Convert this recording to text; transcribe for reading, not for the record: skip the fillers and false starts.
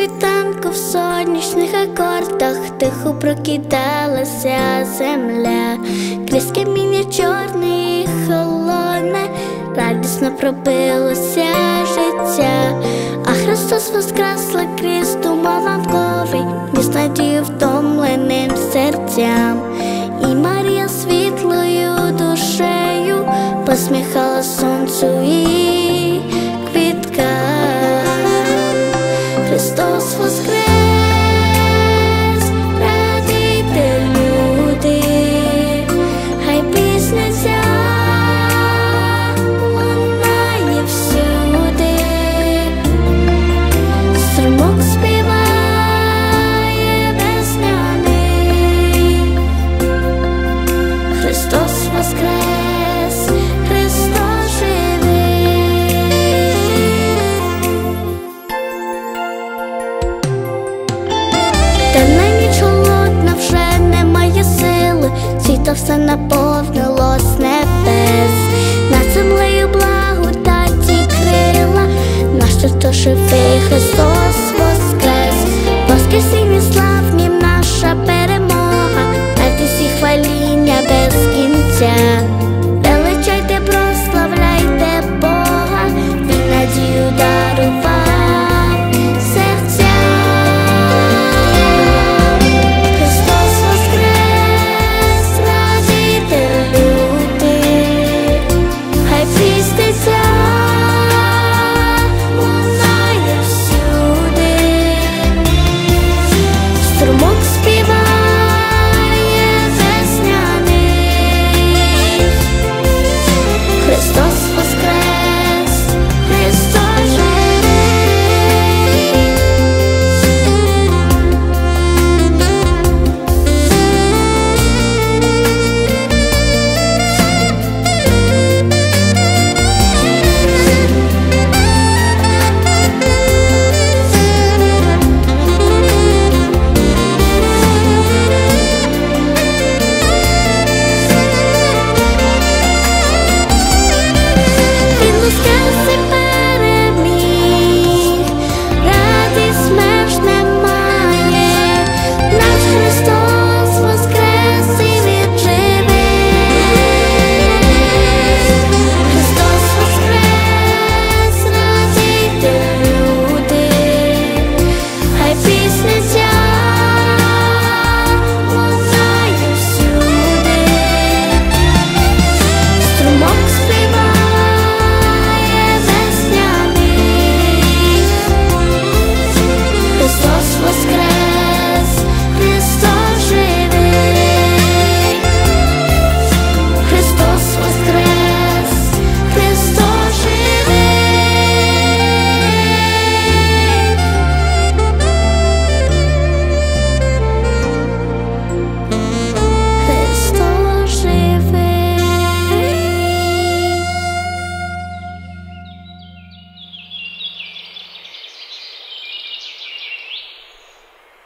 світанку в сонячних акордах тихо прокидалася земля, крізь каміння чорне і холодне радісно пробилося життя. А Христос воскресла крізь туман ранковий, ніс надію втомленим серцям. І Марія світлою душею посміхала сонцю і квіткам. Христос воскрес, радійте, люди, хай пісня ця лунає всюди. Струмок співає весняний. Христос воскрес, Христос живий. Темна ніч холодна, вже немає сили, світло все наповнилось небес. Над землею благодаті крила, наш хто живий Христос